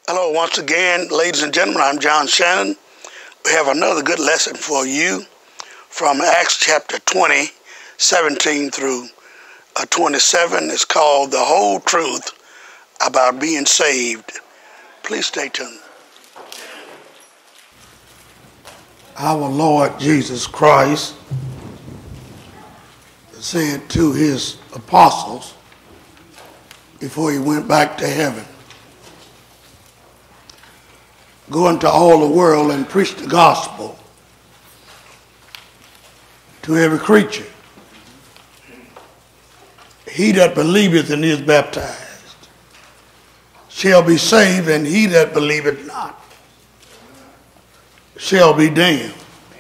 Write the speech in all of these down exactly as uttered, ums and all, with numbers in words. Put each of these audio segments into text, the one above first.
Hello once again, ladies and gentlemen. I'm John Shannon. We have another good lesson for you from Acts chapter twenty, seventeen through uh, twenty-seven. It's called The Whole Truth About Being Saved. Please stay tuned. Our Lord Jesus Christ said to his apostles before he went back to heaven, "Go into all the world and preach the gospel to every creature. He that believeth and is baptized shall be saved, and he that believeth not shall be damned."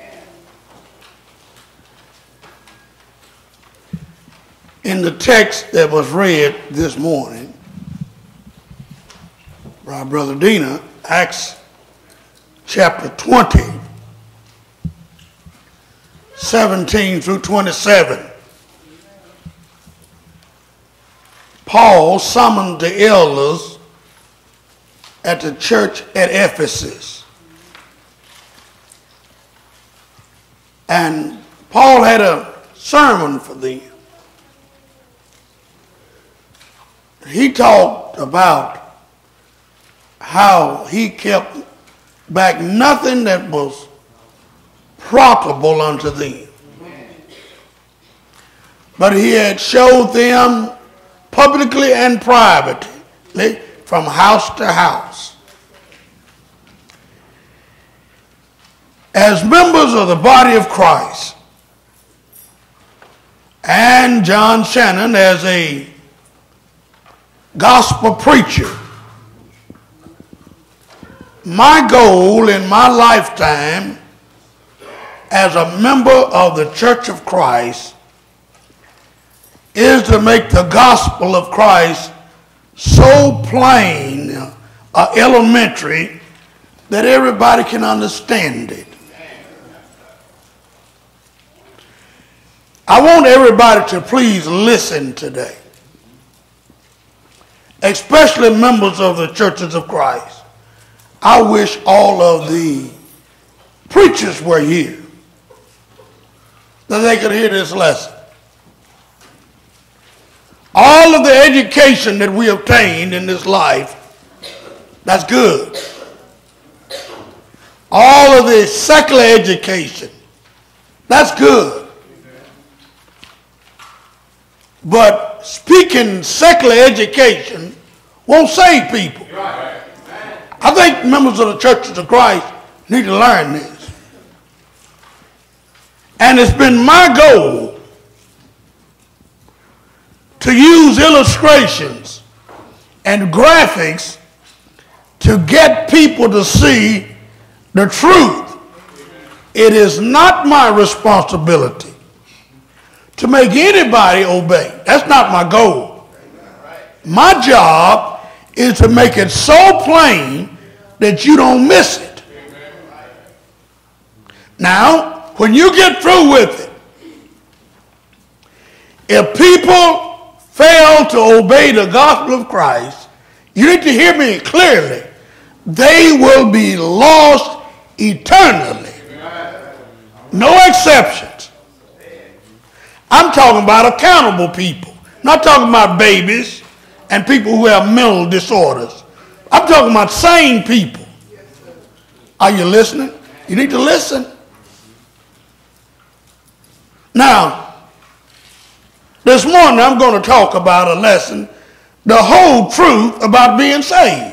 In the text that was read this morning by Brother Dina, Acts chapter twenty, seventeen through twenty-seven, Paul summoned the elders at the church at Ephesus. And Paul had a sermon for them. He talked about how he kept back nothing that was profitable unto them, but he had showed them publicly and privately from house to house. As members of the body of Christ, and John Shannon as a gospel preacher, my goal in my lifetime as a member of the Church of Christ is to make the gospel of Christ so plain, uh, elementary, that everybody can understand it. I want everybody to please listen today, especially members of the churches of Christ. I wish all of the preachers were here, that they could hear this lesson. All of the education that we obtained in this life, that's good. All of the secular education, that's good. But speaking secular education won't save people. I think members of the churches of Christ need to learn this. And it's been my goal to use illustrations and graphics to get people to see the truth. It is not my responsibility to make anybody obey. That's not my goal. My job is to make it so plain that you don't miss it. Now, when you get through with it, if people fail to obey the gospel of Christ, you need to hear me clearly. They will be lost eternally. No exceptions. I'm talking about accountable people, not talking about babies and people who have mental disorders. I'm talking about sane people. Are you listening? You need to listen. Now, this morning I'm going to talk about a lesson, the whole truth about being saved.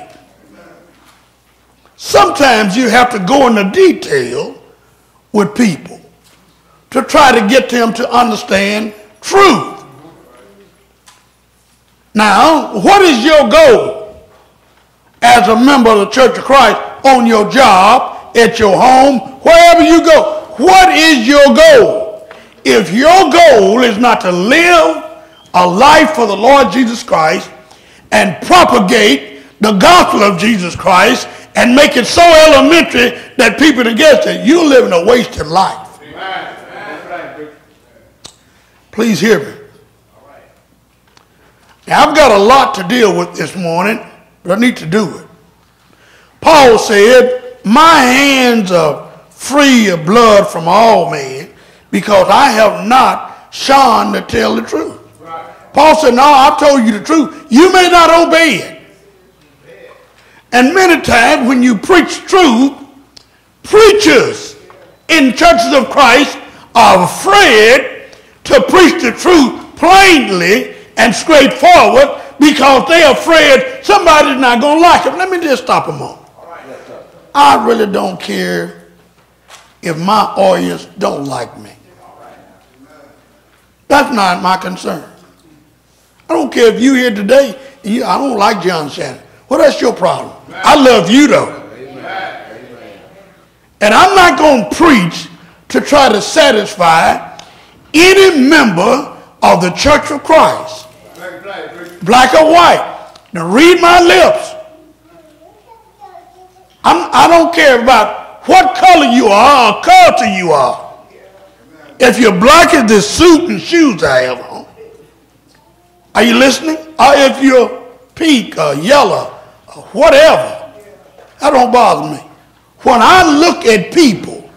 Sometimes you have to go into detail with people to try to get them to understand truth. Now, what is your goal as a member of the Church of Christ, on your job, at your home, wherever you go? What is your goal? If your goal is not to live a life for the Lord Jesus Christ and propagate the gospel of Jesus Christ and make it so elementary that people can get it, you're living a wasted life. Amen. Please hear me. Now, I've got a lot to deal with this morning, but I need to do it. Paul said, my hands are free of blood from all men because I have not shunned to tell the truth. Right. Paul said, no, I've told you the truth. You may not obey it. And many times when you preach truth, preachers in churches of Christ are afraid to preach the truth plainly and straightforward because they're afraid somebody's not going to like it. Let me just stop a moment. I really don't care if my audience don't like me. That's not my concern. I don't care if you here today and you, I don't like John Shannon. Well, that's your problem. I love you though. And I'm not going to preach to try to satisfy any member of the Church of Christ, black or white. Now read my lips. I'm, I don't care about what color you are or culture you are. If you're black as this suit and shoes I have on, are you listening? Or if you're pink or yellow or whatever, that don't bother me. When I look at people,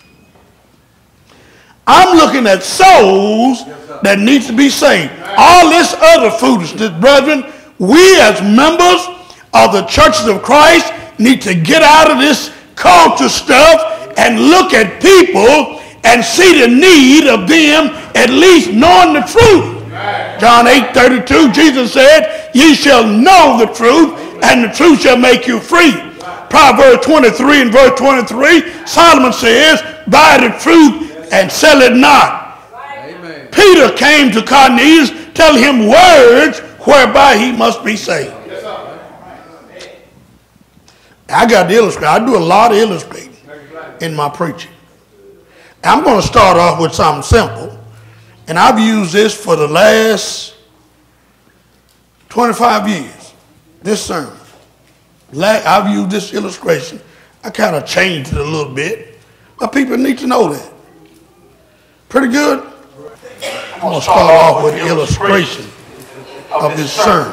I'm looking at souls that need to be saved. All this other foolishness, brethren, we as members of the churches of Christ need to get out of this culture stuff and look at people and see the need of them at least knowing the truth. John eight thirty-two, Jesus said, ye shall know the truth, and the truth shall make you free. Proverbs twenty-three and verse twenty-three, Solomon says, buy the truth and sell it not. Amen. Peter came to Cornelius, tell him words whereby he must be saved. Yes, I got to illustrate. I do a lot of illustrating in my preaching. I'm going to start off with something simple. And I've used this for the last twenty-five years, this sermon. I've used this illustration. I kind of changed it a little bit, but people need to know that. Pretty good? I'm going to start off with the illustration of this sermon.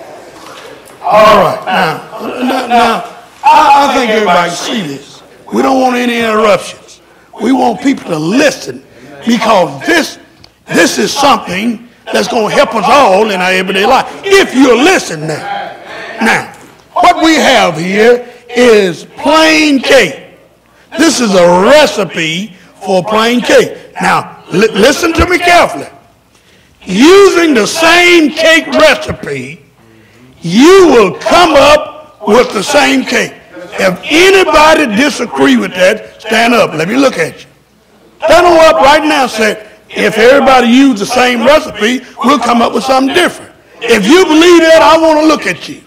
All right, now, now, now I, I think everybody can see this. We don't want any interruptions. We want people to listen because this, this is something that's going to help us all in our everyday life. If you'll listen now. Now, what we have here is plain cake. This is a recipe for plain cake. Now, li listen to me carefully. Using the same cake recipe, you will come up with the same cake. If anybody disagree with that, stand up. Let me look at you. Stand on up right now and say, if everybody used the same recipe, we'll come up with something different. If you believe that, I want to look at you.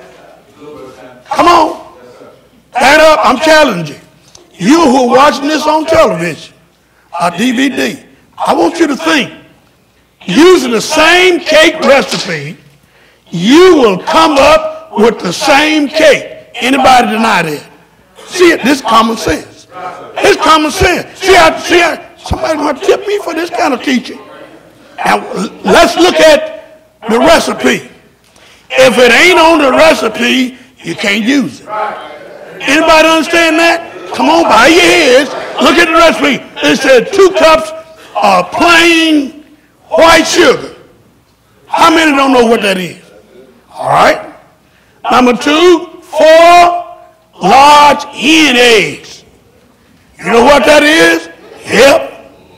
Come on. Stand up. I'm challenging you. You who are watching this on television or D V D, I want you to think. Using the same cake recipe, you will come up with the same cake. Anybody deny that? See it? This is common sense. It's common sense. See how, see how somebody might tip me for this kind of teaching. Now, let's look at the recipe. If it ain't on the recipe, you can't use it. Anybody understand that? Come on, bow your heads. Look at the recipe. It said two cups of plain white sugar. How many don't know what that is? All right. Number two, four large hen eggs. You know what that is? Yep.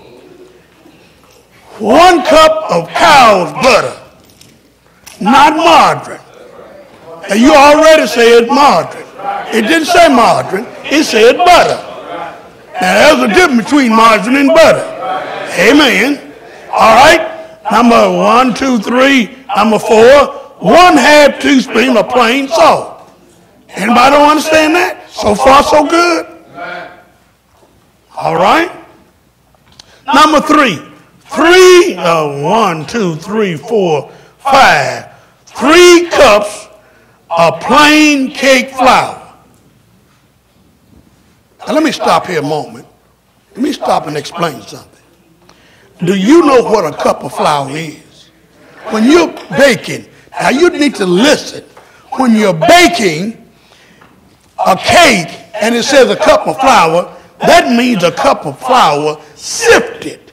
One cup of cow's butter, not margarine. Now you already said margarine. It didn't say margarine. It said butter. Now there's a difference between margarine and butter. Amen. All right. Number one, two, three. Number four, one half teaspoon of plain salt. Anybody don't understand that? So far, so good. All right. Number three. Three, uh, one, two, three, four, five. Three cups of plain cake flour. Now let me stop here a moment. Let me stop and explain something. Do you know what a cup of flour is? When you're baking, now you need to listen. When you're baking, a cake and it says a cup of flour, that means a cup of flour sifted.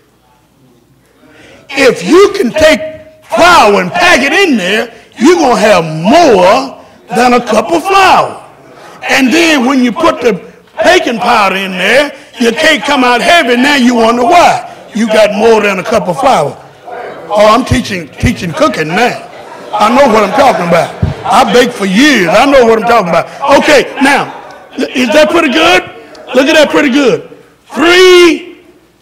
If you can take flour and pack it in there, you're going to have more than a cup of flour. And then when you put the baking powder in there, your cake come out heavy. Now you wonder why. You got more than a cup of flour. Oh, I'm teaching teaching cooking now. I know what I'm talking about. I baked for years. I know what I'm talking about. Okay, now, is that pretty good? Look at that, pretty good. Three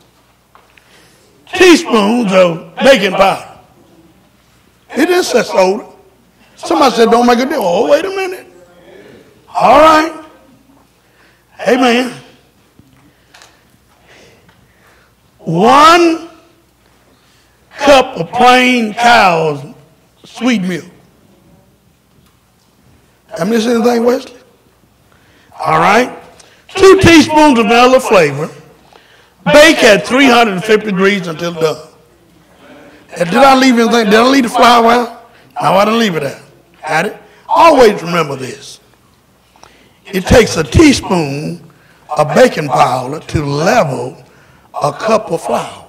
teaspoons of baking powder. It is that soda. Somebody said, don't make a difference. Oh, wait a minute. All right. Amen. One cup of plain cow's sweet milk. I miss anything, Wesley? All right. Two teaspoons of vanilla flavor. Bake at three hundred fifty degrees until done. And did I leave anything? Did I leave the flour out? No, I didn't leave it out. Got it? Always remember this. It takes a teaspoon of baking powder to level a cup of flour.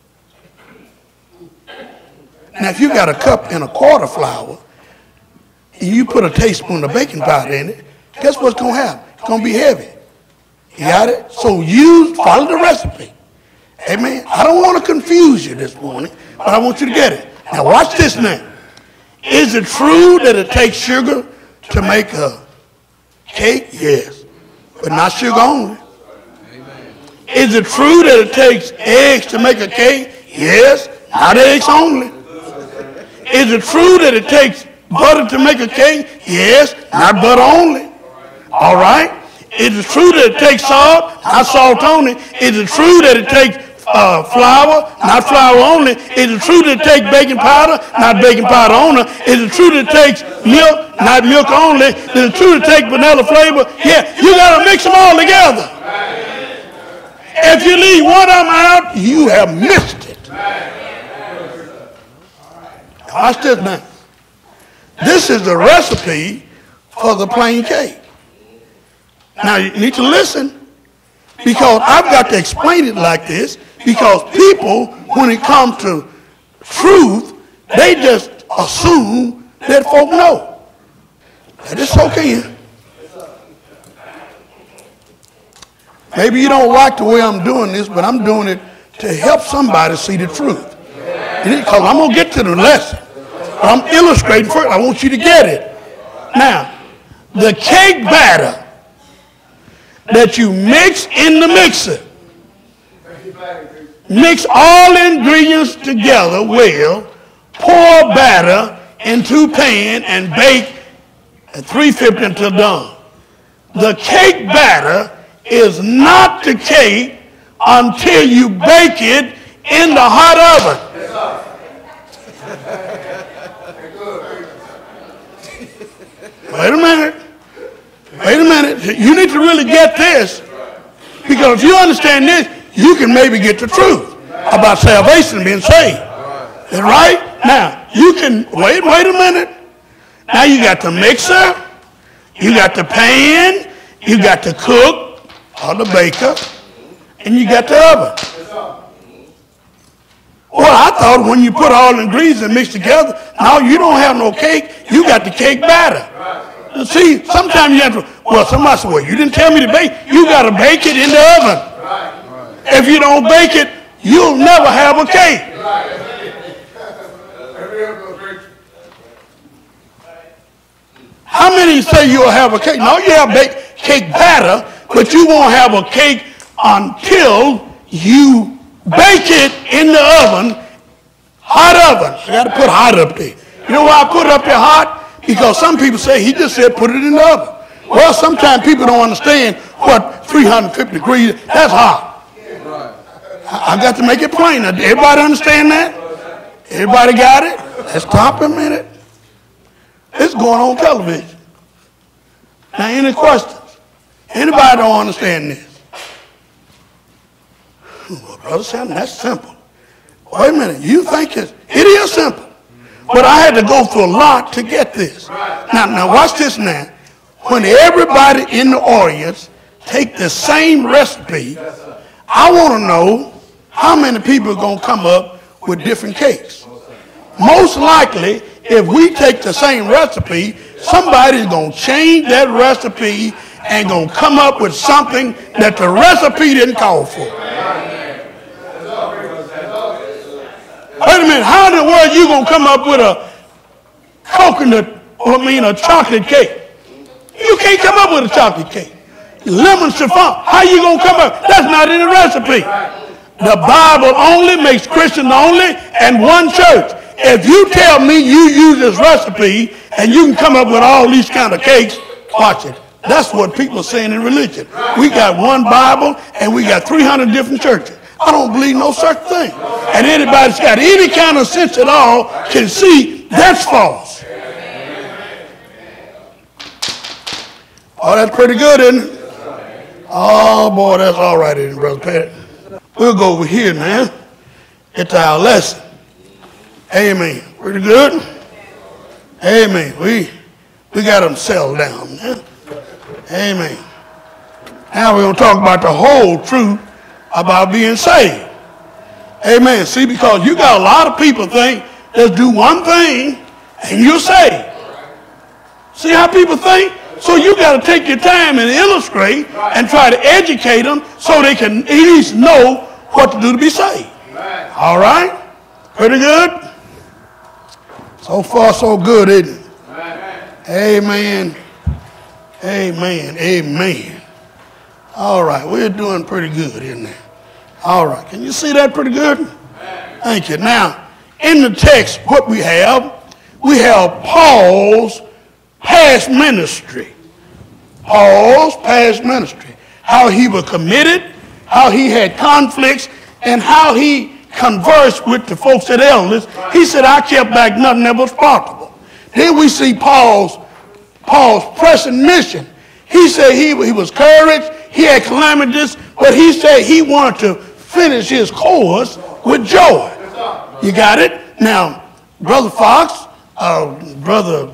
Now, if you got a cup and a quarter flour, and you put a teaspoon of baking powder in it, guess what's going to happen? It's going to be heavy. You got it? So you follow the recipe. Amen. I don't want to confuse you this morning, but I want you to get it. Now, watch this now. Is it true that it takes sugar to make a cake? Yes. But not sugar only. Is it true that it takes eggs to make a cake? Yes. Not eggs only. Is it true that it takes butter to make a cake? Yes. Not butter only. All right. Is it true that it takes salt? Not salt only. Is it true that it takes uh, flour? Not flour only. Is it true that it takes baking powder? Not baking powder only. Is it true that it takes milk? Not milk only. Is it true that it takes vanilla flavor? Yeah, you got to mix them all together. If you leave one of them out, you have missed it. Watch this now. This is the recipe for the plain cake. Now, you need to listen, because I've got to explain it like this, because people, when it comes to truth, they just assume that folk know. That is okay. Maybe you don't like the way I'm doing this, but I'm doing it to help somebody see the truth. Because I'm going to get to the lesson. I'm illustrating first. I want you to get it. Now, the cake batter that you mix in the mixer, mix all ingredients together well, pour batter into pan and bake at three fifty until done. The cake batter is not the cake until you bake it in the hot oven. Wait a minute. Wait a minute. You need to really get this, because if you understand this, you can maybe get the truth about salvation, being saved. Is right? Now, you can, wait, wait a minute. Now you got the mixer, you got the pan, you got the cook or the baker, and you got the oven. Well, I thought when you put all the ingredients and mix together, now you don't have no cake, you got the cake batter. See, sometimes you have to, well, somebody said, well, you didn't tell me to bake. You got to bake it in the oven. If you don't bake it, you'll never have a cake. How many say you'll have a cake? No, you have bake cake batter, but you won't have a cake until you bake it in the oven, hot oven. I got to put hot up there. You know why I put it up there hot? Because some people say, he just said put it in the oven. Well, sometimes people don't understand what three hundred fifty degrees, that's hot. I, I got to make it plain. Everybody understand that? Everybody got it? Let's stop a minute. It's going on television. Now, any questions? Anybody don't understand this? Well, Brother Shannon, that's simple. Wait a minute. You think it's, it is simple. But I had to go through a lot to get this. Now, now watch this now. when everybody in the audience take the same recipe, I want to know how many people are going to come up with different cakes. Most likely, if we take the same recipe, somebody's going to change that recipe and going to come up with something that the recipe didn't call for. Wait a minute, how in the world are you going to come up with a coconut, or I mean a chocolate cake? You can't come up with a chocolate cake. Lemon chiffon, how you going to come up? That's not in the recipe. The Bible only makes Christians only and one church. If you tell me you use this recipe and you can come up with all these kind of cakes, watch it. That's what people are saying in religion. We got one Bible and we got three hundred different churches. I don't believe no such thing. And anybody that's got any kind of sense at all can see that's false. Oh, that's pretty good, isn't it? Oh, boy, that's all right, isn't it, Brother Petty? We'll go over here now. It's our lesson. Amen. Pretty good? Amen. We we got them settled down. Yeah? Amen. Now we're going to talk about the whole truth about being saved. Amen. See, because you got a lot of people think, just do one thing and you're saved. See how people think? So you got to take your time and illustrate and try to educate them so they can at least know what to do to be saved. All right? Pretty good? So far, so good, isn't it? Amen. Amen. Amen. All right, we're doing pretty good, isn't it? All right, can you see that pretty good? Thank you. Now, in the text, what we have, we have Paul's past ministry. Paul's past ministry. How he was committed, how he had conflicts, and how he conversed with the folks at elders. He said, I kept back nothing that was profitable. Then we see Paul's, Paul's pressing mission. He said he, he was courage, he had calamities, but he said he wanted to finish his course with joy. You got it? Now, Brother Fox, uh, Brother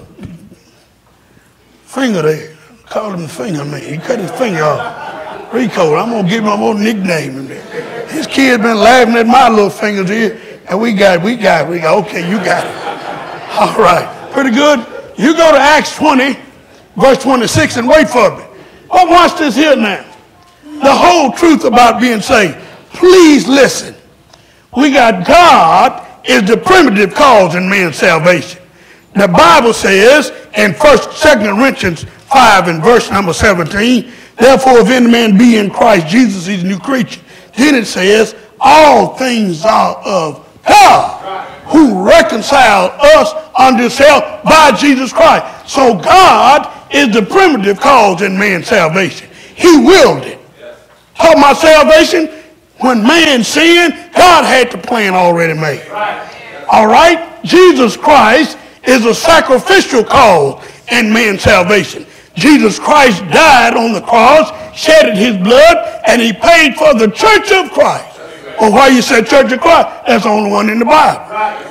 Finger there, called him the Finger Man. He cut his finger off. Rico, I'm going to give him a little nickname in there. His kid been laughing at my little fingers here, and we got, we got, we got, okay, you got it. All right, pretty good. You go to Acts twenty, verse twenty-six, and wait for me. But watch this here now. The whole truth about being saved. Please listen. We got God is the primitive cause in man's salvation. The Bible says in First, Second Corinthians five and verse number seventeen, therefore if any man be in Christ Jesus, he's a new creature. Then it says, all things are of God, who reconciled us unto himself by Jesus Christ. So God is the primitive cause in man's salvation. He willed it. Talking about salvation, when man sinned, God had the plan already made. All right? Jesus Christ is a sacrificial cause in man's salvation. Jesus Christ died on the cross, shedded his blood, and he paid for the church of Christ. Well, why you say church of Christ? That's the only one in the Bible.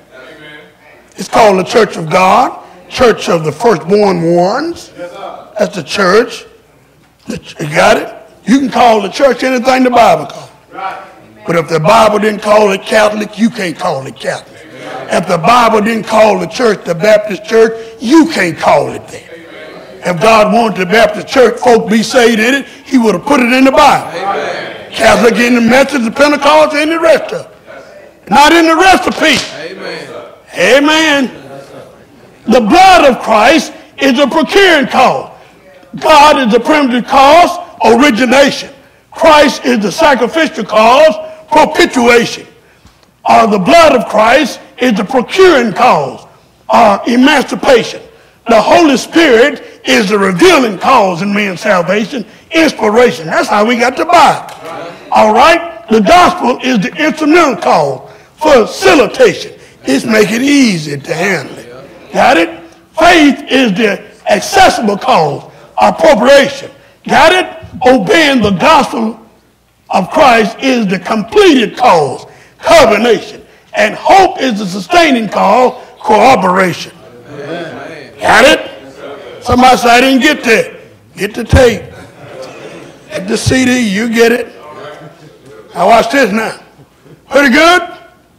It's called the church of God, church of the firstborn ones. That's the church. You got it? You can call the church anything the Bible calls it. But if the Bible didn't call it Catholic, you can't call it Catholic. If the Bible didn't call the church the Baptist church, you can't call it that. If God wanted the Baptist church folk be saved in it, he would have put it in the Bible. Amen. Catholic in the Methodist, the Pentecost, and the rest of it. Not in the recipe. Amen. Amen. The blood of Christ is a procuring cause. God is the primitive cause, origination. Christ is the sacrificial cause, propitiation. Or the blood of Christ is the procuring cause, or emancipation. The Holy Spirit is the revealing cause in man's salvation, inspiration. That's how we got the Bible. All right? The gospel is the instrumental cause, facilitation. It's making it easy to handle it. Got it? Faith is the accessible cause, appropriation. Got it? Obeying the gospel of Christ is the completed cause, covenation. And hope is the sustaining cause, cooperation. Amen. Got it? Somebody said, I didn't get that. Get the tape. Get the C D, you get it. Now watch this now. Pretty good?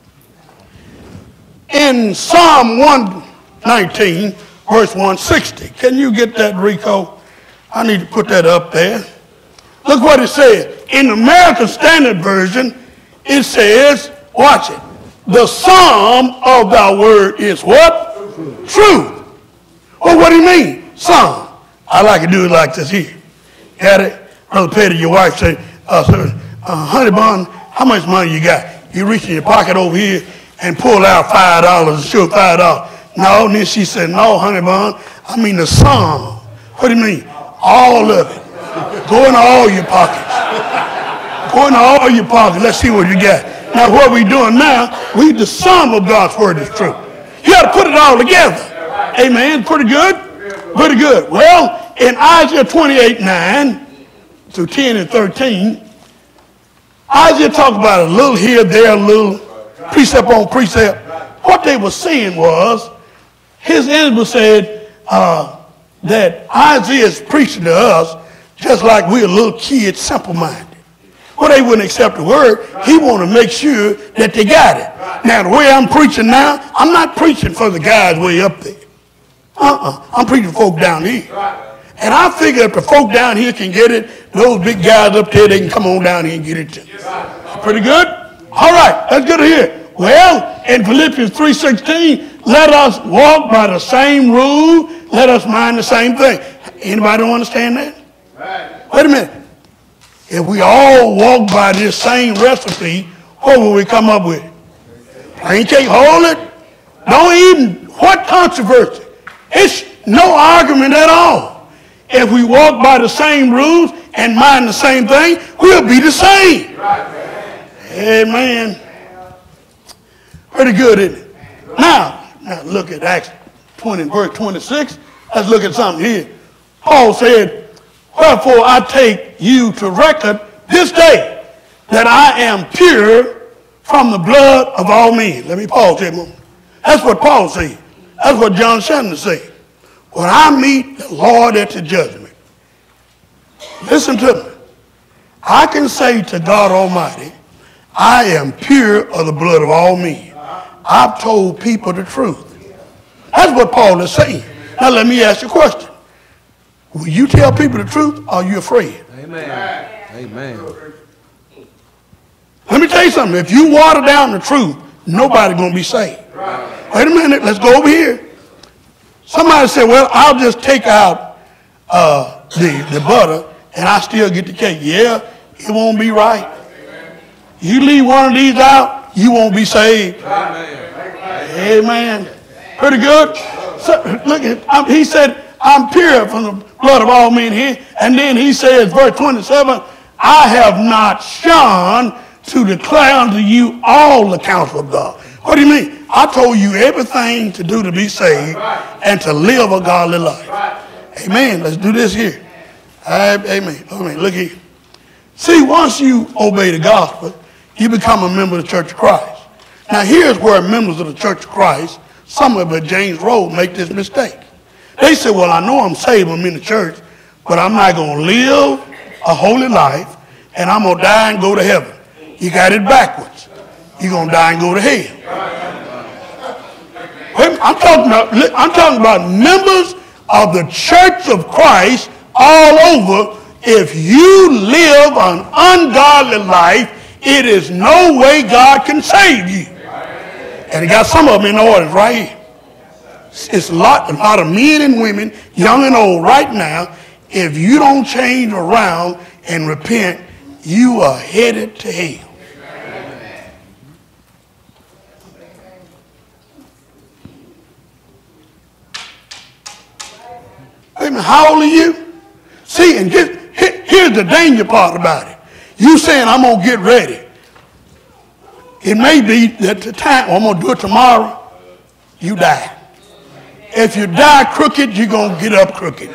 In Psalm one nineteen, verse one sixty. Can you get that, Rico? I need to put that up there. Look what it says. In the American Standard Version, it says, watch it. The sum of thy word is what? Truth. Well, what do you mean? Sum. I like to do it like this here. Got it? Brother Petty, your wife said, uh, sir, uh, honey bun, how much money you got? You reach in your pocket over here and pull out five dollars, sure five dollars. No, and then she said, no, honey bun, I mean the sum. What do you mean? All of it. Go into all your pockets. Go into all your pockets. Let's see what you got. Now, what we doing now, we the sum of God's word is true. You got to put it all together. Amen. Pretty good? Pretty good. Well, in Isaiah twenty-eight, nine through ten and thirteen, Isaiah talked about a little here, there, a little precept on precept. What they were saying was, his enemy said uh, that Isaiah is preaching to us just like we're little kids, simple-minded. Well, they wouldn't accept the word. He want to make sure that they got it. Now, the way I'm preaching now, I'm not preaching for the guys way up there. Uh-uh. I'm preaching for folk down here. And I figure if the folk down here can get it, those big guys up there, they can come on down here and get it too. Pretty good? All right, that's good to hear. Well, in Philippians three sixteen, let us walk by the same rule. Let us mind the same thing. Anybody don't understand that? Wait a minute. If we all walk by this same recipe, what will we come up with? Plain cake, hold it. Don't even, what controversy? It's no argument at all. If we walk by the same rules and mind the same thing, we'll be the same. Amen. Pretty good, isn't it? Now, now look at Acts twenty, verse twenty-six. Let's look at something here. Paul said, wherefore I take you to record this day that I am pure from the blood of all men. Let me pause here a moment. That's what Paul said. That's what John Shannon said. When I meet the Lord at the judgment, listen to me. I can say to God Almighty, I am pure of the blood of all men. I've told people the truth. That's what Paul is saying. Now let me ask you a question. Will you tell people the truth or are you afraid? Amen. Amen. Let me tell you something. If you water down the truth, nobody's going to be saved. Wait a minute. Let's go over here. Somebody said, well, I'll just take out uh, the, the butter and I still get the cake. Yeah, it won't be right. You leave one of these out, you won't be saved. Amen. Amen. Pretty good. So, look, at, he said, I'm pure from the blood of all men here. And then he says, verse twenty-seven, I have not shone to declare unto you all the counsel of God. What do you mean? I told you everything to do to be saved and to live a godly life. Amen. Let's do this here. Amen. Amen. Look here. See, once you obey the gospel, you become a member of the Church of Christ. Now, here's where members of the Church of Christ, some of it, James Road, make this mistake. They say, well, I know I'm saved, I'm in the church, but I'm not going to live a holy life, and I'm going to die and go to heaven. You got it backwards. You're going to die and go to hell. I'm talking about, I'm talking about members of the Church of Christ all over. If you live an ungodly life, it is no way God can save you. And he got some of them in order right here. It's a lot, a lot of men and women, young and old, right now. If you don't change around and repent, you are headed to hell. Wait a minute, how old are you? See, and just, here's the danger part about it. You saying, I'm going to get ready. It may be that the time, I'm going to do it tomorrow, you die. If you die crooked, you're going to get up crooked.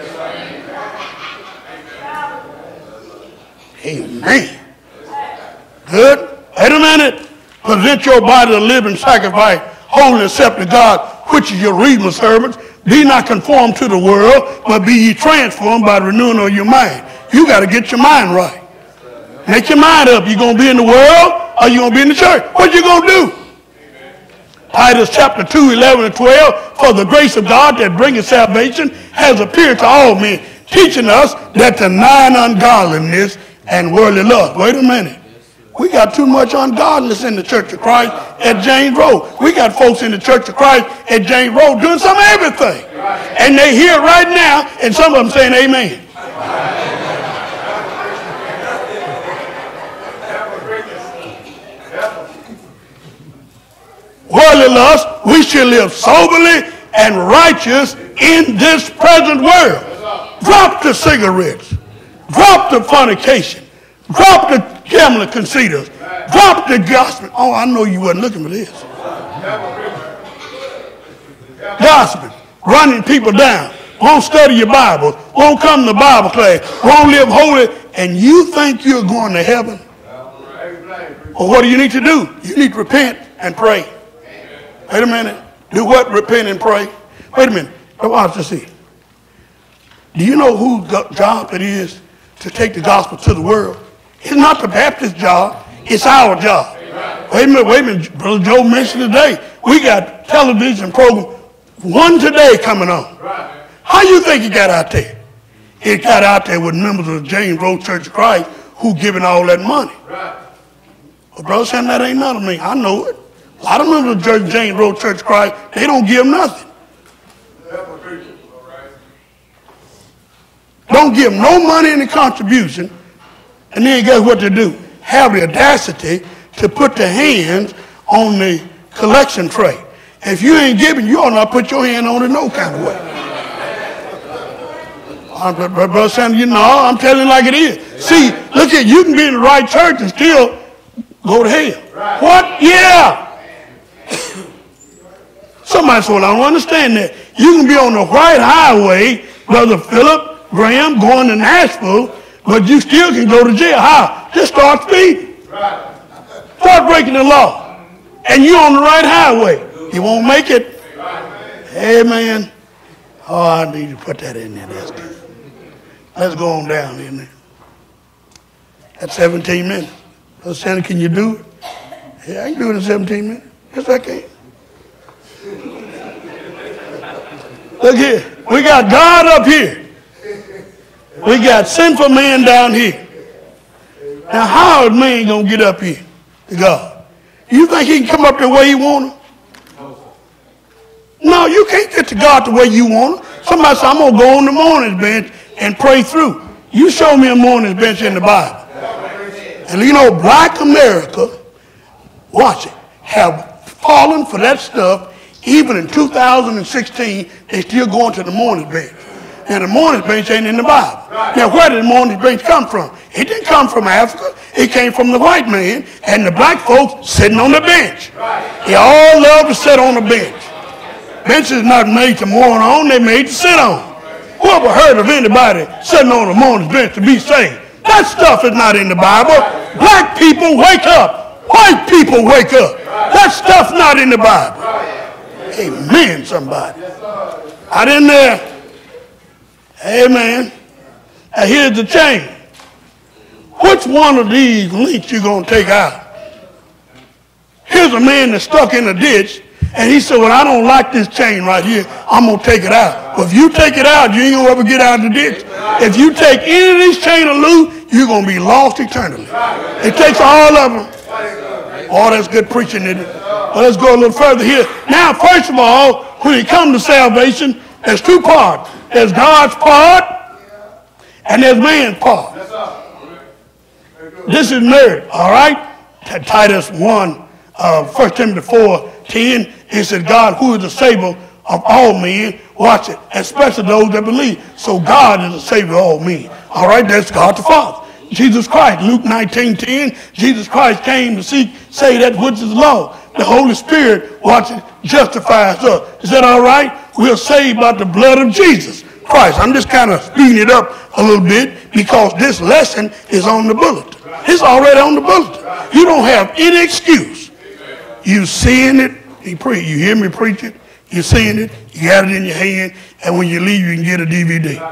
Amen. Good? Wait a minute. Present your body a living sacrifice, holy and accepted God, which is your reasonable service. Be not conformed to the world, but be ye transformed by the renewing of your mind. You got to get your mind right. Make your mind up. You going to be in the world or you going to be in the church? What you going to do? Titus chapter two, eleven and twelve, for the grace of God that bringeth salvation has appeared to all men, teaching us that denying ungodliness and worldly lust. Wait a minute. We got too much ungodliness in the Church of Christ at James Road. We got folks in the Church of Christ at James Road doing some of everything. And they hear it right now, and some of them saying amen. Worldly lust, we should live soberly and righteous in this present world. Drop the cigarettes. Drop the fornication. Drop the gambling conceiters. Drop the gospel. Oh, I know you wasn't looking for this. Gospel. Running people down. Won't study your Bible. Won't come to Bible class. Won't live holy. And you think you're going to heaven? Well, what do you need to do? You need to repent and pray. Wait a minute. Do what? Repent and pray. Wait a minute. Watch this here. Do you know whose job it is to take the gospel to the world? It's not the Baptist job. It's our job. Wait a minute. Wait a minute. Brother Joe mentioned today, we got television program, one today coming on. How you think it got out there? It got out there with members of the James Road Church of Christ who giving all that money. Well, Brother Shannon, that ain't none of me. I know it. A lot of members of the James Road Church of Christ, they don't give nothing. Don't give no money in the contribution, and then guess what they do? Have the audacity to put their hands on the collection tray. If you ain't giving, you ought not put your hand on it no kind of way. Uh, Brother Sanders, you know, I'm telling you like it is. See, look at, you can be in the right church and still go to hell. What? Yeah. Somebody said, well, I don't understand that. You can be on the white highway, Brother Philip Graham, going to Nashville, but you still can go to jail. How? Just start speeding. Start breaking the law. And you're on the right highway. You won't make it. Amen. Oh, I need to put that in there. That's good. Let's go on down in there. That's seventeen minutes. Brother Santa, can you do it? Yeah, I can do it in seventeen minutes. Yes, I can. Look here. We got God up here. We got sinful man down here. Now, how is man going to get up here to God? You think he can come up the way he want him? No, you can't get to God the way you want him. Somebody said, I'm going to go on the morning bench and pray through. You show me a morning bench in the Bible. And you know, black America, watch it, have fallen for that stuff. Even in two thousand sixteen, they still going to the morning bench. And the morning bench ain't in the Bible. Now, where did the morning bench come from? It didn't come from Africa. It came from the white man and the black folks sitting on the bench. They all love to sit on the bench. Bench is not made to mourn on, they're made to sit on. Who ever heard of anybody sitting on the morning bench to be saved? That stuff is not in the Bible. Black people, wake up. White people, wake up. That stuff's not in the Bible. Amen, somebody. Out in there. Amen. Now here's the chain. Which one of these links you going to take out? Here's a man that's stuck in a ditch, and he said, well, I don't like this chain right here. I'm going to take it out. Well, if you take it out, you ain't going to ever get out of the ditch. If you take any of these chains loose, you're going to be lost eternally. It takes all of them. Oh, that's good preaching, isn't it? Well, let's go a little further here. Now, first of all, when it comes to salvation, there's two parts. There's God's part, and there's man's part. This is married, all right? Titus one, uh, First Timothy four, ten, it said, God, who is the Savior of all men, watch it, especially those that believe. So God is the Savior of all men. All right, that's God the Father. Jesus Christ, Luke nineteen ten, Jesus Christ came to seek, say that which is law. The Holy Spirit, watch it, justifies us. Is that all right? We're saved by the blood of Jesus Christ. I'm just kind of speeding it up a little bit because this lesson is on the bulletin. It's already on the bulletin. You don't have any excuse. You seeing it, you, pre- you hear me preach it, You're seeing it, you got it in your hand, and when you leave, you can get a D V D.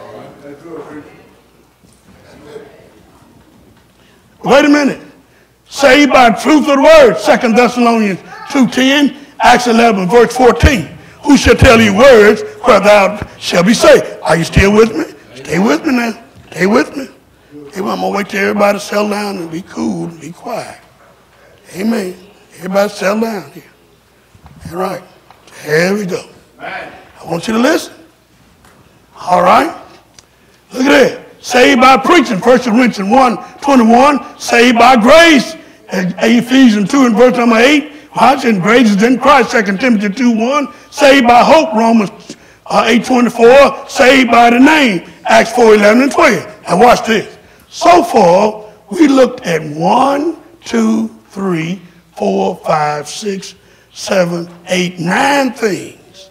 Wait a minute. Saved by truth of the word. Second Thessalonians two ten, Acts eleven, verse fourteen. Who shall tell you words where thou shalt be saved? Are you still with me? Stay with me now. Stay with me. Hey, well, I'm going to wait till everybody settle down and be cool and be quiet. Amen. Everybody settle down here. All right. Here we go. I want you to listen. All right. Look at that. Saved by preaching. First Corinthians one twenty-one. Saved by grace. Ephesians two and verse number eight. Watch, and grace is in Christ. Second Timothy two one. Saved by hope. Romans uh, eight twenty-four. Saved by the name. Acts four eleven and twelve. And watch this. So far, we looked at one, two, three, four, five, six, seven, eight, nine things.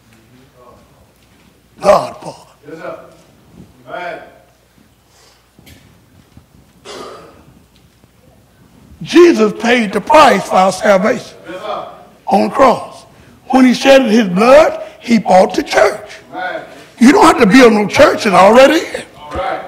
God part. Yes, sir. Right. Jesus paid the price for our salvation. Yes, sir. On the cross. When he shed his blood, he bought the church. Right. You don't have to build no church, it's already here. All right.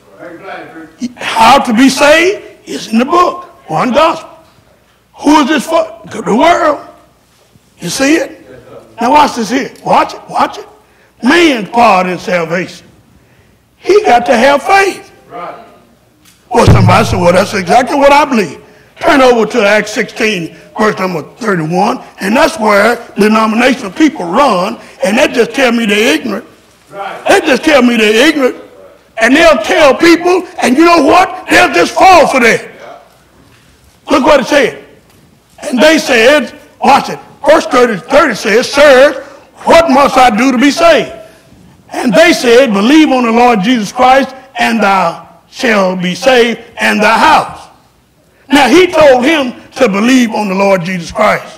How to be saved is in the book. One gospel. Who is this for? The world. You see it? Now watch this here. Watch it. Watch it. Man's part in salvation. He got to have faith. Right. Well, somebody said, well, that's exactly what I believe. Turn over to Acts sixteen, verse number thirty-one, and that's where denominational people run, and that just tell me they're ignorant. Right. That just tell me they're ignorant. And they'll tell people, and you know what? They'll just fall for that. Look what it said. And they said, watch it. Verse thirty, thirty says, Sir, what must I do to be saved? And they said, believe on the Lord Jesus Christ, and thou shalt be saved, and thy house. Now, he told him to believe on the Lord Jesus Christ.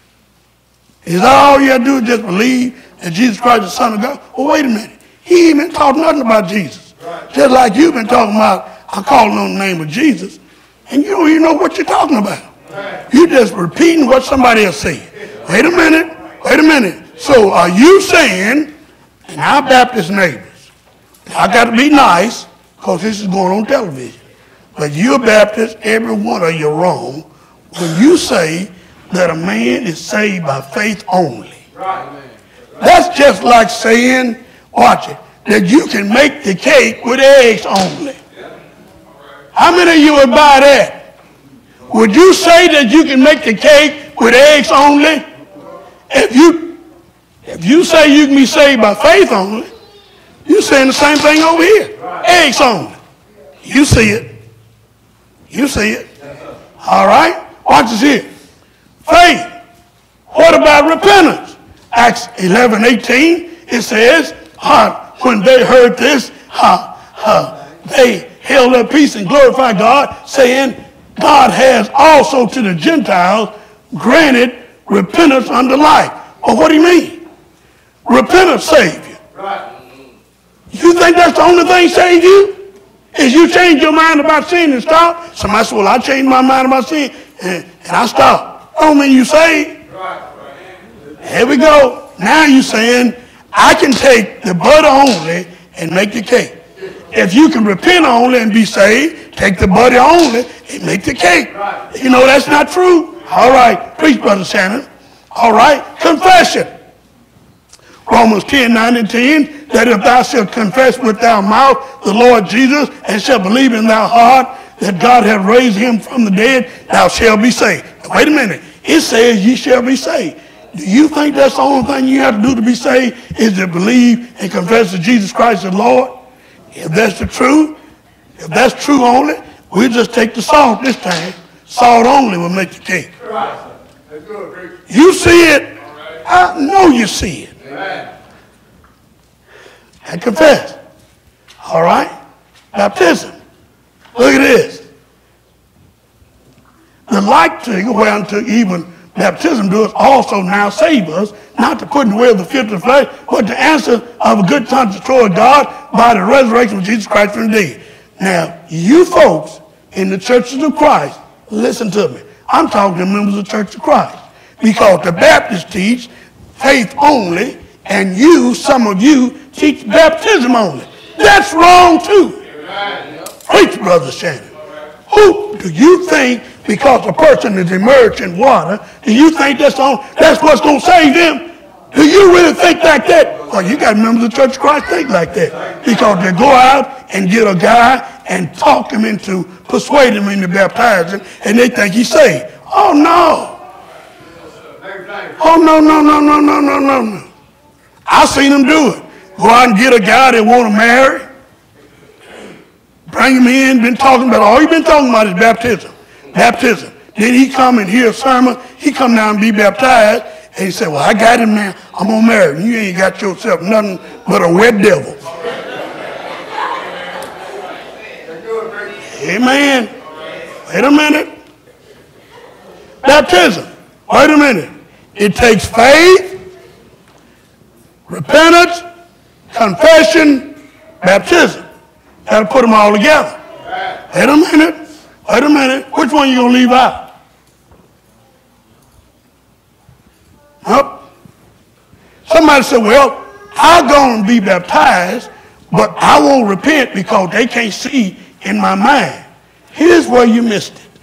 Is that all you have to do is just believe that Jesus Christ is the Son of God? Well, wait a minute. He ain't been taught nothing about Jesus. Right. Just like you've been talking about, I'm calling on the name of Jesus, and you don't even know what you're talking about. Right. You're just repeating what somebody else said. Wait a minute. Wait a minute. So are you saying, and our Baptist neighbors, I got to be nice because this is going on television, but you're Baptist, every one of you are wrong when you say that a man is saved by faith only. Right. That's just like saying, watch it, that you can make the cake with eggs only. How many of you would buy that? Would you say that you can make the cake with eggs only? If you, if you say you can be saved by faith only, you're saying the same thing over here. Eggs only. You see it. You see it. All right? Watch this here. Faith. What about repentance? Acts eleven eighteen, it says, huh, when they heard this, huh, huh, they held their peace and glorified God, saying, God has also to the Gentiles granted repentance unto life. Well, what do you mean? Repentance saved you. Right. You think that's the only thing saved you? Is you change your mind about sin and stop? Somebody said, well, I changed my mind about sin and, and I stopped. I don't mean you saved. Right. Here we go. Now you're saying, I can take the butter only and make the cake. If you can repent only and be saved, take the butter only and make the cake. Right. You know that's not true. All right. Preach, Brother Shannon. All right. Confession. Romans ten, nine and ten, that if thou shalt confess with thy mouth the Lord Jesus and shalt believe in thy heart that God hath raised him from the dead, thou shalt be saved. Now, wait a minute. It says ye shall be saved. Do you think that's the only thing you have to do to be saved is to believe and confess that Jesus Christ is Lord? If that's the truth, if that's true only, we'll just take the salt this time. Salt only will make the cake. You see it. I know you see it. And confess. All right? Baptism. Look at this. The like thing whereunto even baptism does also now save us, not to put in the way of the filth of the flesh, but to answer of a good conscience toward God by the resurrection of Jesus Christ from the dead. Now, you folks in the churches of Christ, listen to me. I'm talking to members of the Church of Christ. Because the Baptists teach faith only, and you, some of you, teach baptism only. That's wrong too. Preach, Brother Shannon. Who do you think, because a person is immersed in water, do you think that's on, that's what's going to save them? Do you really think like that? Well, you got members of the Church of Christ think like that. Because they go out and get a guy and talk him into, persuade him into baptizing, and they think he's saved. Oh, no. Oh, no, no, no, no, no, no, no, no. I've seen them do it. Go out and get a guy they want to marry. Bring him in, been talking about, all he been talking about is baptism. Baptism. Then he come and hear a sermon. He come down and be baptized. And he said, well, I got him now. I'm going to marry him. You ain't got yourself nothing but a wet devil. Amen. Wait a minute. Baptism. Wait a minute. It takes faith, repentance, confession, baptism. Got to put them all together. Wait a minute. Wait a minute. Which one you going to leave out? Nope. Somebody said, well, I'm going to be baptized, but I won't repent because they can't see in my mind. Here's where you missed it.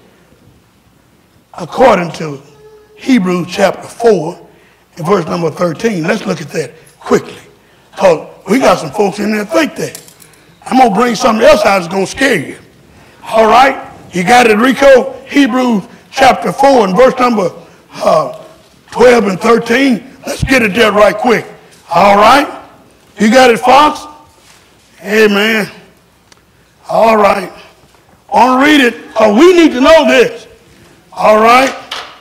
According to Hebrews chapter four and verse number thirteen, let's look at that quickly. Because we got some folks in there that think that. I'm going to bring something else out that's going to scare you. All right? You got it, Rico? Hebrews chapter four and verse number uh, twelve and thirteen. Let's get it there right quick. All right? You got it, Fox? Amen. All right. I want to read it because we need to know this. All right?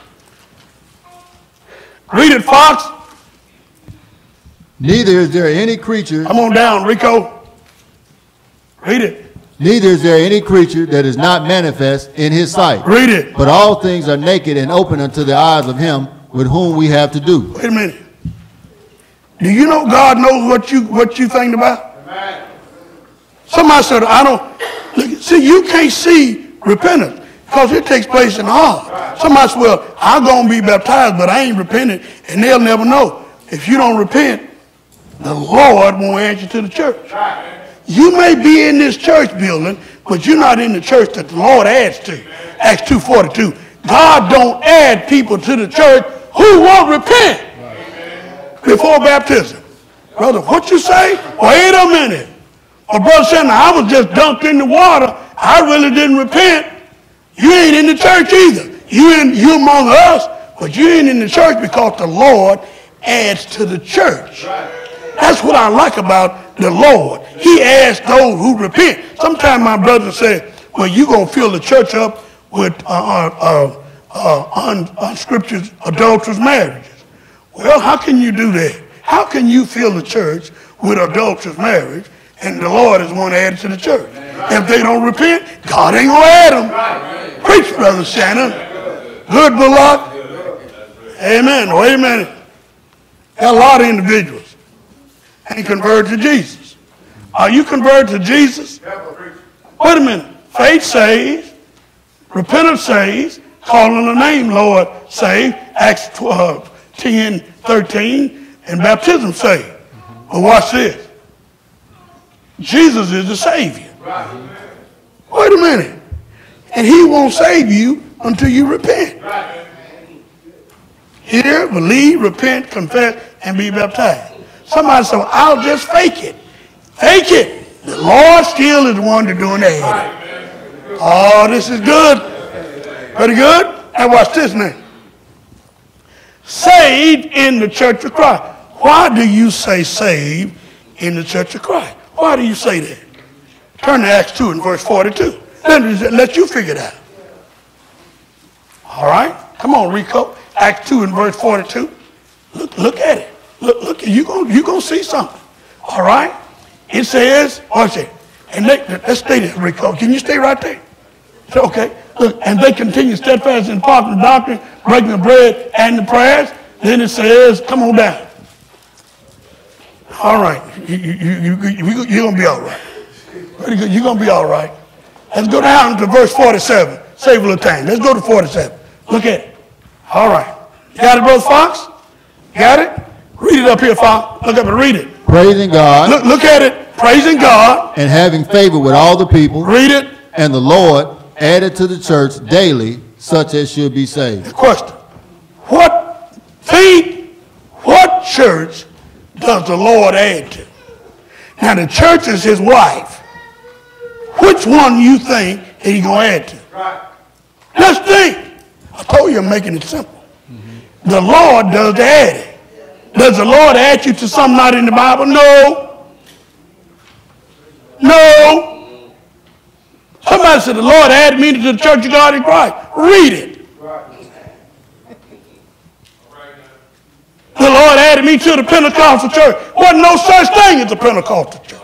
Read it, Fox. Neither is there any creature. Come on down, Rico. Read it. Neither is there any creature that is not manifest in his sight. Read it. But all things are naked and open unto the eyes of him with whom we have to do. Wait a minute. Do you know God knows what you what you think about? Amen. Somebody said, I don't. Look, see, you can't see repentance because it takes place in the heart. Somebody said, well, I'm going to be baptized, but I ain't repented, and they'll never know. If you don't repent, the Lord won't answer to the church. You may be in this church building, but you're not in the church that the Lord adds to. Acts two forty-two. God don't add people to the church who won't repent before baptism. Brother, what you say? Wait a minute. Well, Brother Shannon, I was just dunked in the water. I really didn't repent. You ain't in the church either. You in, you among us, but you ain't in the church because the Lord adds to the church. That's what I like about the Lord. He adds those who repent. Sometimes my brother say, well, you're going to fill the church up with uh, uh, uh, un, unscriptured adulterous marriages. Well, how can you do that? How can you fill the church with adulterous marriage and the Lord is one to add to the church? If they don't repent, God ain't going to add them. Preach, Brother Shannon. Good luck. Amen. Wait a minute. Got a lot of individuals ain't converted to Jesus. Are you converted to Jesus? Wait a minute. Faith saves. Repentance saves. Calling the name, Lord, save. Acts twelve, ten, thirteen. And baptism saves. But watch this. Jesus is the Savior. Wait a minute. And he won't save you until you repent. Hear, believe, repent, confess, and be baptized. Somebody said, well, I'll just fake it. Fake it. The Lord still is the one to doing that. Oh, this is good. Pretty good? And watch this now. Saved in the Church of Christ. Why do you say saved in the Church of Christ? Why do you say that? Turn to Acts two and verse forty-two. Let, let you figure it out. All right? Come on, Rico. Acts two and verse forty-two. Look, look at it. Look, look, you're going you gonna see something. All right? It says, watch it. And they, let's stay there, Rico. Can you stay right there? Okay. Look, and they continue steadfast in the doctrine, breaking the bread and the prayers. Then it says, come on down. All right. You, you, you, you, you're going to be all right. Pretty good. You're going to be all right. Let's go down to verse forty-seven. Save a little time. Let's go to forty-seven. Look at it. All right. You got it, Brother Fox? Got it? Read it up here, Father. Look up and read it. Praising God. Look, look at it. Praising God. And having favor with all the people. Read it. And the Lord added to the church daily such as should be saved. The question. What thing, what church does the Lord add to? Now the church is his wife. Which one you think he's going to add to? Right. Let's think. I told you I'm making it simple. Mm-hmm. The Lord does the adding. Does the Lord add you to something not in the Bible? No. No. Somebody said the Lord added me to the Church of God in Christ. Read it. The Lord added me to the Pentecostal church. Wasn't no such thing as the Pentecostal church.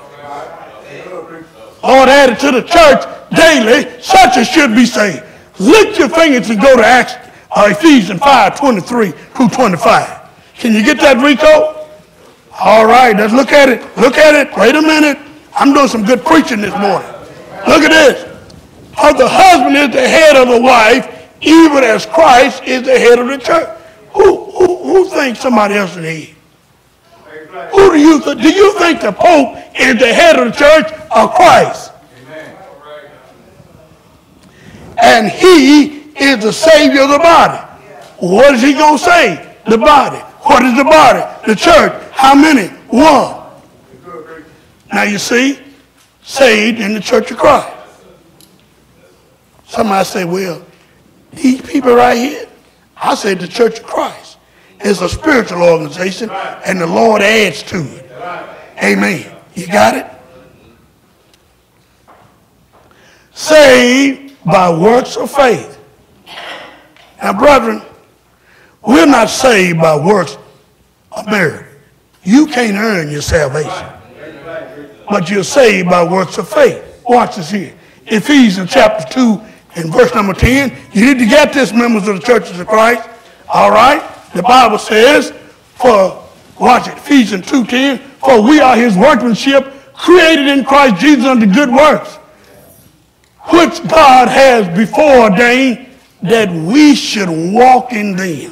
Lord added to the church daily such as should be saved. Lift your fingers and go to Acts, uh, Ephesians five, twenty-three through twenty-five. Can you get that, Rico? All right, let's look at it. Look at it. Wait a minute. I'm doing some good preaching this morning. Look at this. For the husband is the head of the wife, even as Christ is the head of the church. Who, who, who thinks somebody else is the head? Who do you th- do you think the Pope is the head of the church or Christ? And he is the Savior of the body. What is he going to save? The body. What is the body? The church. How many? One. Now you see, saved in the Church of Christ. Somebody say, well, these people right here, I say the Church of Christ is a spiritual organization and the Lord adds to it. Amen. You got it? Saved by works of faith. Now, brethren, we're not saved by works of merit. You can't earn your salvation. But you're saved by works of faith. Watch this here. Ephesians chapter two and verse number ten. You need to get this, members of the churches of Christ. All right? The Bible says, for, watch it, Ephesians two ten, for we are his workmanship, created in Christ Jesus unto good works, which God has before ordained that we should walk in them.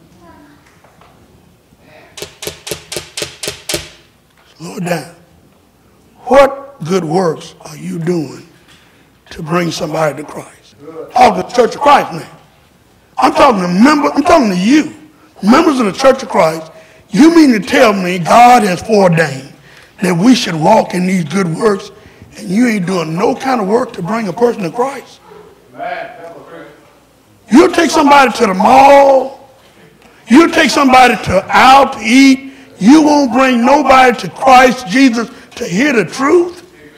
Slow it down. What good works are you doing to bring somebody to Christ? Talk to the Church of Christ now. I'm talking to members, I'm talking to you, members of the Church of Christ. You mean to tell me God has foreordained that we should walk in these good works, and you ain't doing no kind of work to bring a person to Christ? You'll take somebody to the mall. You'll take somebody to out to eat. You won't bring nobody to Christ Jesus to hear the truth.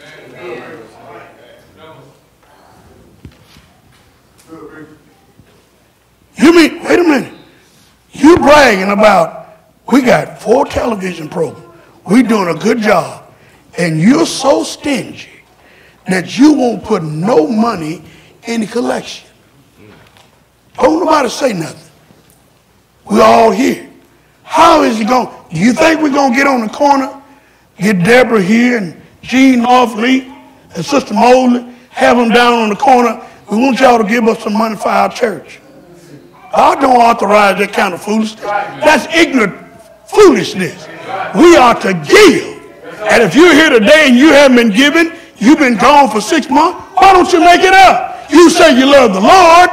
You mean, wait a minute. You bragging about, we got four television programs. We're doing a good job. And you're so stingy that you won't put no money in the collection. Don't nobody say nothing. We're all here. How is it going? Do you think we're going to get on the corner, get Deborah here and Jean Northleaf and Sister Mosley, have them down on the corner? We want y'all to give us some money for our church. I don't authorize that kind of foolishness. That's ignorant foolishness. We are to give. And if you're here today and you haven't been giving, you've been gone for six months, why don't you make it up? You say you love the Lord.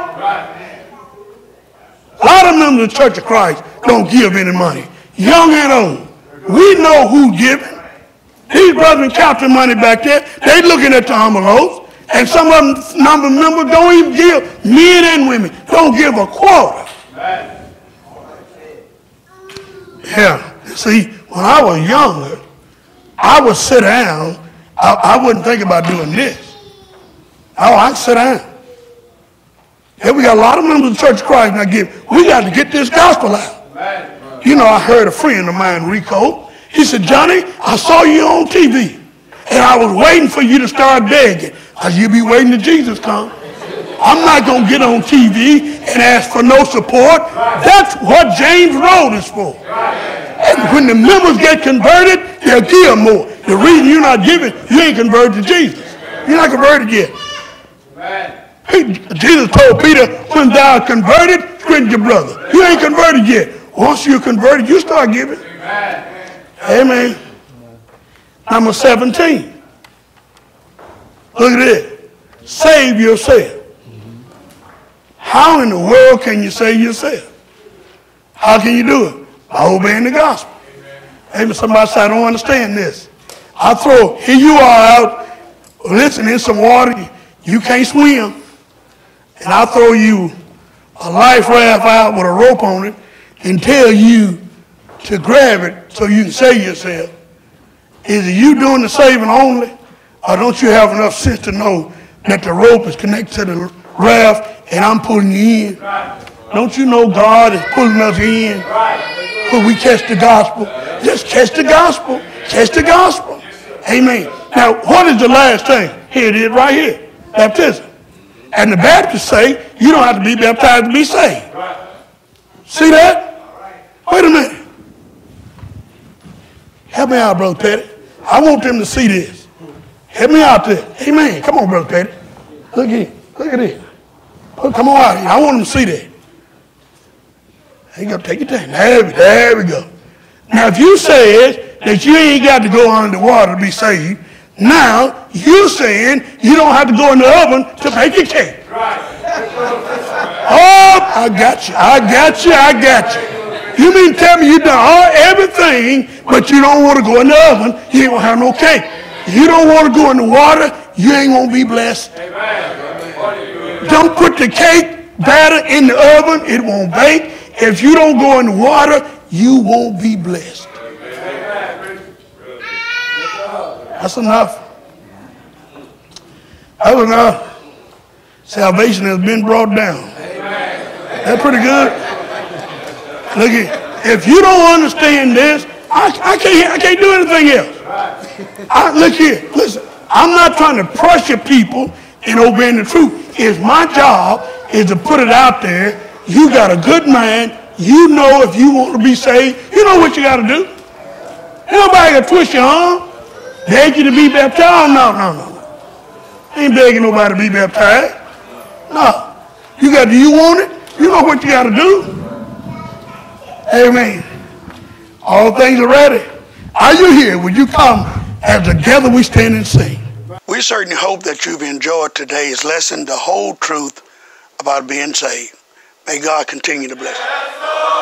A lot of members of the Church of Christ don't give any money, young and old. We know who's giving. These brothers count their money back there. They looking at the envelopes, and some of them number of members don't even give. Men and women don't give a quarter. Yeah, see, when I was younger, I would sit down. I, I wouldn't think about doing this. Oh, I'd sit down. Yeah, we got a lot of members of the Church of Christ now give. We got to get this gospel out. You know, I heard a friend of mine, Rico. He said, Johnny, I saw you on T V, and I was waiting for you to start begging. I said, you'll be waiting till Jesus comes. I'm not going to get on T V and ask for no support. That's what James Road is for. And when the members get converted, they'll give more. The reason you're not giving, you ain't converted to Jesus. You're not converted yet. He, Jesus told Peter, when thou art converted, squint your brother. You ain't converted yet. Once you're converted, you start giving. Amen. Amen. Number seventeen. Look at it. Save yourself. How in the world can you save yourself? How can you do it? By obeying the gospel. Amen. Somebody said, I don't understand this. I throw, here you are out listening in some water. You can't swim. And I throw you a life raft out with a rope on it and tell you to grab it so you can save yourself. Is it you doing the saving only? Or don't you have enough sense to know that the rope is connected to the raft and I'm pulling you in? Don't you know God is pulling us in when we catch the gospel? Just catch the gospel. Catch the gospel. Amen. Now, what is the last thing? Here it is right here. Baptism. And the Baptists say you don't have to be baptized to be saved. See that? Wait a minute. Help me out, Brother Petty. I want them to see this. Help me out there. Amen. Come on, Brother Petty. Look here. Look at this. Come on out here. I want them to see that. There you go. Take your time. There we, there we go. Now, if you said that you ain't got to go under the water to be saved, now you're saying you don't have to go in the oven to bake your cake. Oh, I got you. I got you. I got you. You mean tell me you done all everything, but you don't want to go in the oven, you ain't going to have no cake. You don't want to go in the water, you ain't going to be blessed. Don't put the cake batter in the oven, it won't bake. If you don't go in the water, you won't be blessed. That's enough. That's enough. Salvation has been brought down. That's pretty good. Look at, if you don't understand this, I, I can't I can't do anything else. I, look here, listen. I'm not trying to pressure people in obeying the truth. It's my job is to put it out there. You got a good mind. You know if you want to be saved, you know what you got to do. Ain't nobody got to twist your arm, beg you to be baptized. No, no, no, no. Ain't begging nobody to be baptized. No. You got. Do you want it? You know what you got to do. Amen. All things are ready. Are you here? Will you come as together we stand and sing? We certainly hope that you've enjoyed today's lesson, the whole truth about being saved. May God continue to bless you.